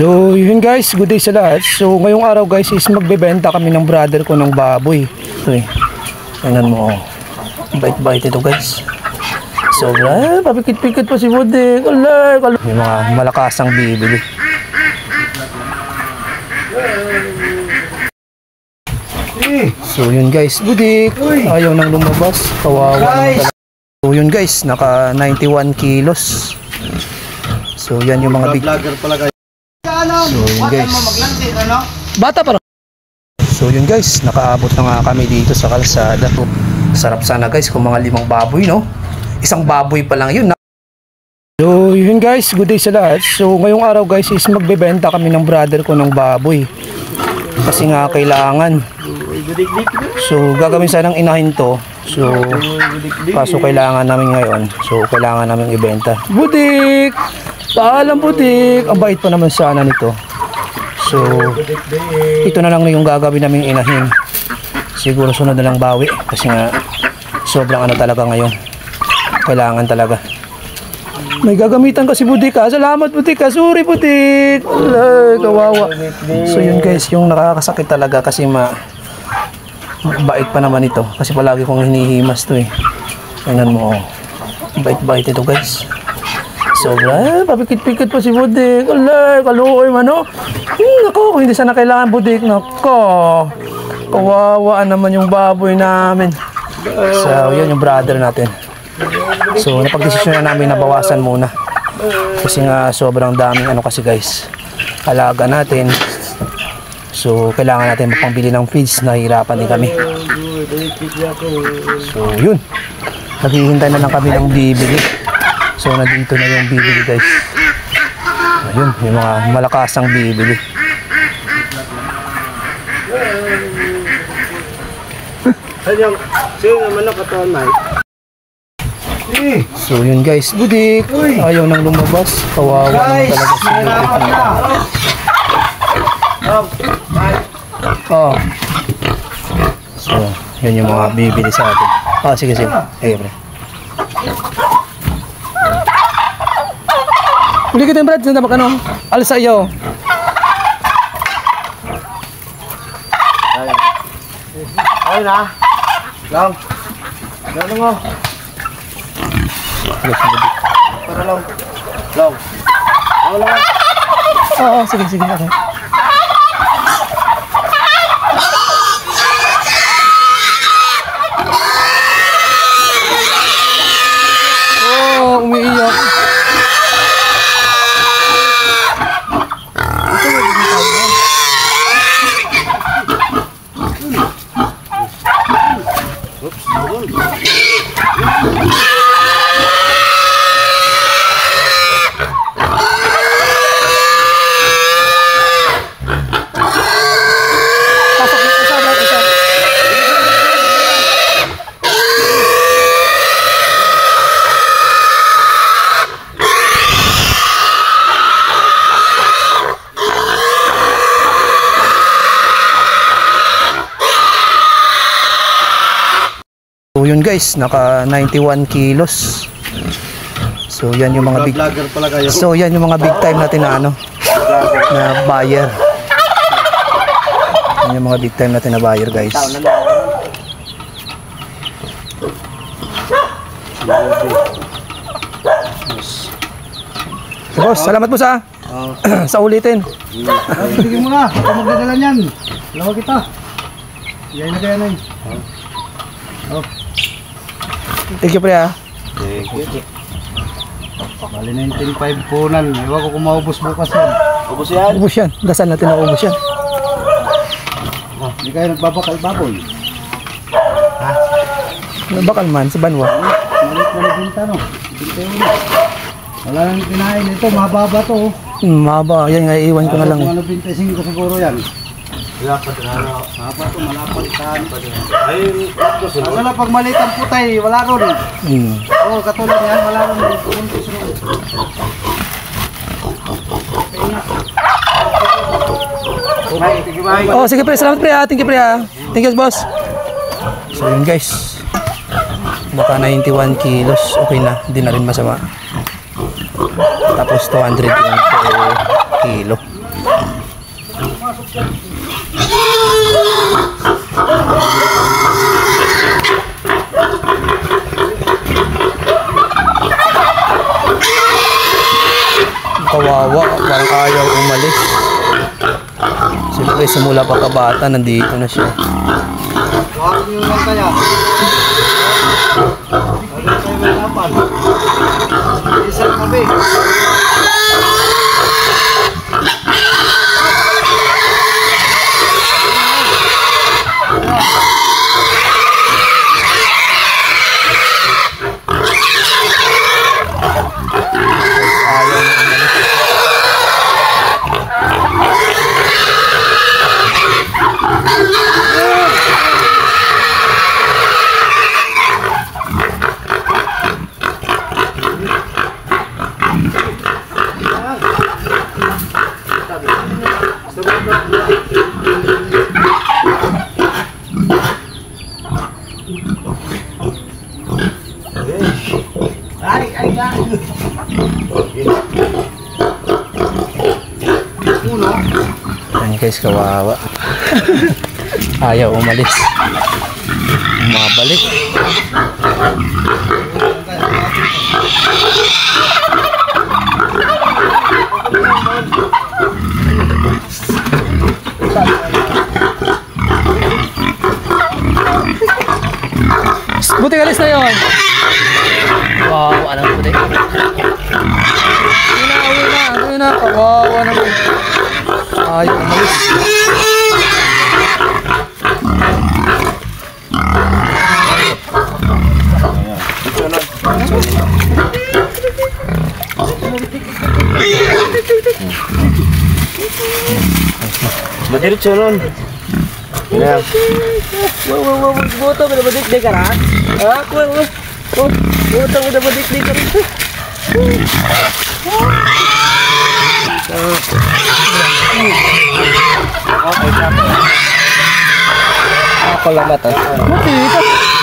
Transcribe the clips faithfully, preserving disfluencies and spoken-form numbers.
So yun guys, good day sa lahat. So ngayong araw guys is magbebenta kami ng brother ko ng baboy. Ito eh, tingnan mo, bait-bait ito guys. Sobra, papikit-pikit pa si Budik. Alay, kalay. May mga malakasang bibili. So yun guys, Budik ayaw nang lumabas, kawawa naman talaga. So yun guys, naka ninety-one kilos. So yan yung mga big vlogger pala guys. So yun guys, bata pa. So yun guys, nakaabot na nga kami dito sa kalsada. Sarap sana guys kung mga limang baboy, no? Isang baboy pa lang yun. So yun guys, good day sa lahat. So ngayong araw guys is magbebenta kami ng brother ko ng baboy. Kasi nga kailangan. So gagawin sanang inahin to. So kaso kailangan namin ngayon. So kailangan namin ibenta. Budik! Paalam Budik! Ang bait pa naman sana nito. So ito na lang yung gagawin namin inahin. Siguro sunod na lang bawi. Kasi nga sobrang ano talaga ngayon. Kailangan talaga. May gagamitan kasi Budik ha. Salamat Budik ha. Sorry Budik. Ay, kawawa. So yun guys, yung nakakasakit talaga kasi ma bait pa naman ito. Kasi palagi kong hinihimas to eh. Tingnan mo oh. Bait-bait ito guys. Sobra. Papikit-pikit pa si Budik. Alay, kaluoy man oh. Hmm, nako, kung hindi sana kailangan Budik. Nako. Kawawaan naman yung baboy namin. So yun yung brother natin. So napagdesisyon na namin na bawasan muna. Kasi nga sobrang daming ano kasi guys, alaga natin. So kailangan natin magpambili ng feeds. Nahihirapan din kami. So yun, naghihintay na lang kami ng bibili. So nandito na yung bibili guys. Ayun, yung mga malakasang bibili. So yun guys, Budik ayaw nang lumabas, kawawa naman talaga si Budik. Oh. So yun yung mga bibili sa atin. Ah, sige sige. Hey, pre. Uli kita yung brad, saan dapat ano? Alis sa iyo. Ayun na. Lang. Gano'n mo. Para lang. Lang. Oo lang. Oo, sige, sige. Okay. Oh, umiiyak. So yun guys, naka ninety-one kilos. So yan yung mga big So yan yung mga big time natin na ano na buyer. Yan yung mga big time natin na buyer guys. So, boss, salamat po sa sa ulitin. Sige mo na, ako magdadala niyan. Lawag kita. Yan na kaya na yun. Oh. Thank you pre ha. Thank you. Bali nineteen five punan. Ewan ko kung maubos bukas yan. Ubos yan? Ubos yan. Dasal natin na ubos yan. Ah, hindi kayo nagbabakal baboy. Ha? Nagbakal man sa banwa. Malit na nabinta no. Binta yun. Wala nang kinain ito. Mababa to. Hmm, mababa. Yan nga iiwan ko na lang. Kung ano binta singko siguro yan. Malapad na ano. Malapad to. Malapad taan. Ay, ano lang pag maliit ang putay. Wala ron. Hmm. Oo, oh, katulad yan. Wala ron. Pumuntos ron. Oh, sige pre, salamat pre ha. Thank you pre ha. Thank you boss. So yun guys, baka ninety-one kilos, okay na, hindi na rin masama. Tapos two hundred per kilo. Kawawa, parang ayaw umalis. Siyempre simula pa kabata, nandito na siya. Huwag niyo lang kaya. Ano tayo may lapan? Isang kami. Ay, ay, ay. Uno. Ayan guys, kawawa. Ayaw umalis. Mabalik. Buti alis na yun. Wow, anong buti. Uwi na, uwi na, uwi na. Kawawa naman. Ayaw umalis. Madiritso nun. Yeah. Wow, wow, wow, buto mo na madik-dik ka na? Ha? Wow, wow. Oh, buto mo na madik-dik ka rin. Ako lang ba ito? Buti ito.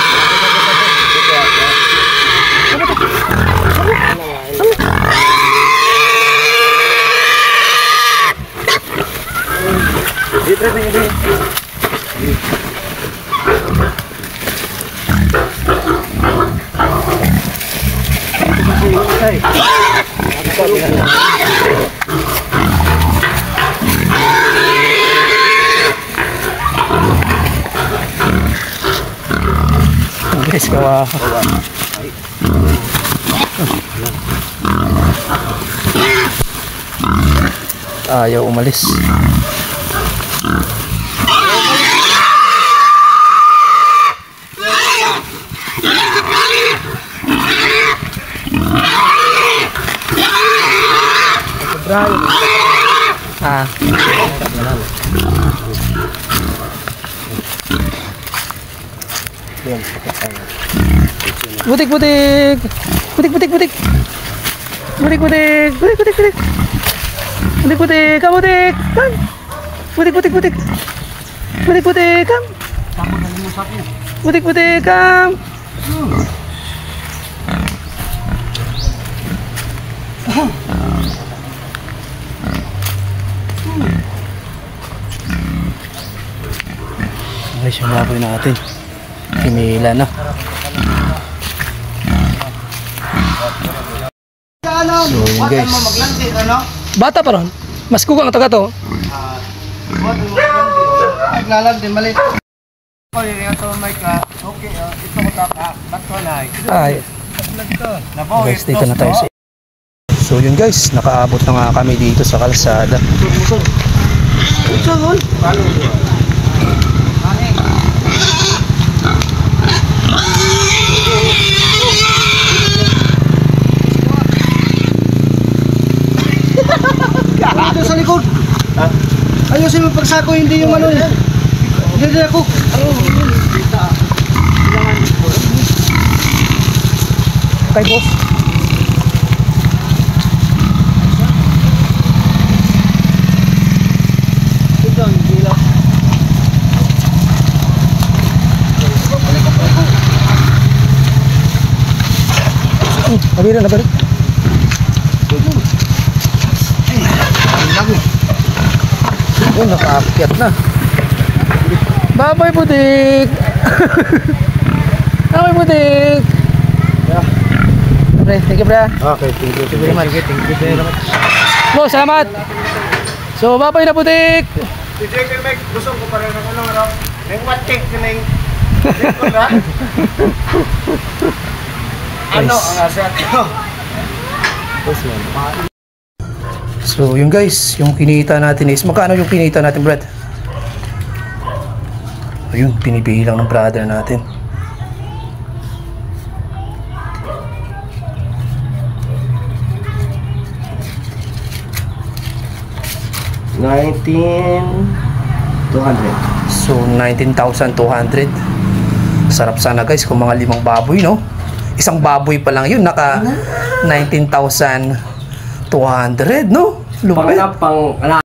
Dito, dito, dito. Hey. Guys, kawawa. Ayaw umalis. Ah. Butik, butik. Butik, butik, butik. Butik, butik. Butik, butik, butik. Butik, butik. Kam, butik. Kam. Butik, butik, butik. Butik, butik. Kam. Butik, butik. Kam. Ay, siyang baboy natin. Pinila na. So, yun guys. Bata pa ron. Mas kugang taga to. Naglalag din mali. Okay, ito may ka. Okay, ito ko taka. Bato na. Ay. Nabaw, Guys, dito na tayo sa... So yun guys, nakaabot na nga kami dito sa kalsada. Ito sa likod. Ayusin mo pagsako, hindi yung ano eh. Hindi din ako. Okay, boss. Nabira, nabira. Yun, nakaakyat na. Bye-bye, budik! Bye-bye, budik! Pre, thank you, pre. Okay, thank you. Thank you very much. Thank you very much. Bo, salamat! So, bye-bye na, budik! D J Mike, gusto ko pa rin ng ano, ano? Neng what take ka neng... Ano ang asat ko? So, yun guys, yung kinita natin is, magkano yung kinita natin, Brad? Ayun, pinipilang ng brother natin. nineteen two hundred. So, nineteen thousand two hundred. Sarap sana guys kung mga limang baboy, no? Isang baboy pa lang yun, naka nineteen thousand two hundred, no? Lupit. Pang pang